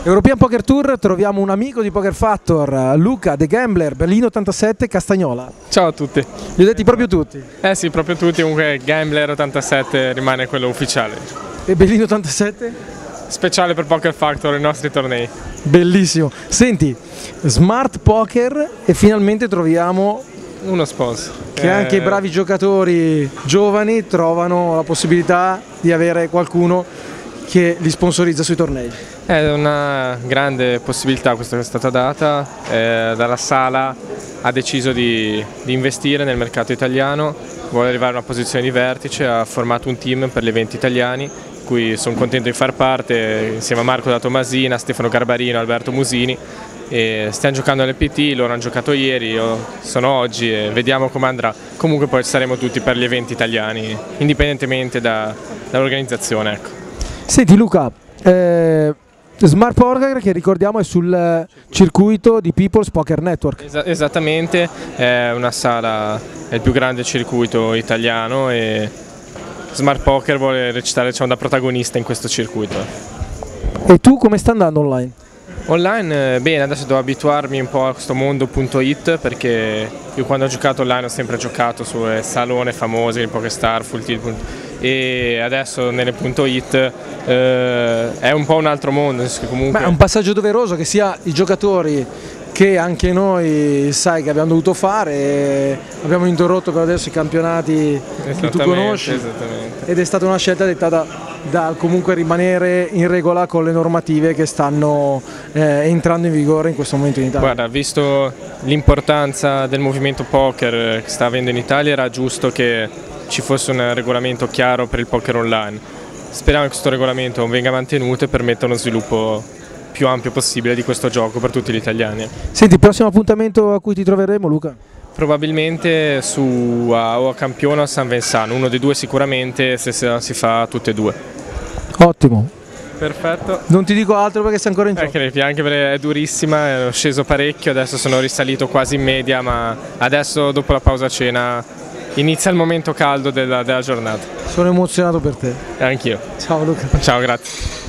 European Poker Tour troviamo un amico di Poker Factor, Luca The Gambler, Berlino 87, Castagnola. Ciao a tutti. Li ho detti proprio tutti. Eh sì, proprio tutti, comunque Gambler 87 rimane quello ufficiale. E Berlino 87? Speciale per Poker Factor, i nostri tornei. Bellissimo. Senti, Smart Poker e finalmente troviamo Uno sponsor. che anche i bravi giocatori giovani trovano la possibilità di avere qualcuno che li sponsorizza sui tornei. È una grande possibilità questa che è stata data, dalla Sala ha deciso di investire nel mercato italiano, vuole arrivare a una posizione di vertice, ha formato un team per gli eventi italiani, cui sono contento di far parte, insieme a Marco da Tomasina, Stefano Garbarino, Alberto Musini, e stiamo giocando all'EPT, loro hanno giocato ieri, io sono oggi e vediamo come andrà. Comunque poi saremo tutti per gli eventi italiani, indipendentemente dall'organizzazione. Ecco. Senti Luca, Smart Poker che ricordiamo è sul circuito di People's Poker Network. Esattamente, è una sala, è il più grande circuito italiano e Smart Poker vuole recitare, diciamo, da protagonista in questo circuito. E tu come sta andando online? Online bene, adesso devo abituarmi un po' a questo mondo.it perché io quando ho giocato online ho sempre giocato su salone famosi, il PokerStar, Full Tilt, e adesso nelle .it è un po' un altro mondo. Comunque... Beh, è un passaggio doveroso che sia i giocatori che anche noi sai che abbiamo dovuto fare, abbiamo interrotto per adesso i campionati che tu conosci ed è stata una scelta dettata da comunque rimanere in regola con le normative che stanno entrando in vigore in questo momento in Italia. Guarda, visto l'importanza del movimento poker che sta avendo in Italia, era giusto che ci fosse un regolamento chiaro per il poker online. Speriamo che questo regolamento venga mantenuto e permetta uno sviluppo più ampio possibile di questo gioco per tutti gli italiani. Senti, il prossimo appuntamento a cui ti troveremo, Luca? Probabilmente o a Campione o a San Venzano, uno dei due sicuramente, se si fa tutte e due. Ottimo. Perfetto. Non ti dico altro perché sei ancora in gioco. Anche perché è durissima, ho sceso parecchio, adesso sono risalito quasi in media, ma adesso dopo la pausa cena inizia il momento caldo della giornata. Sono emozionato per te. E anch'io. Ciao Luca. Ciao, grazie.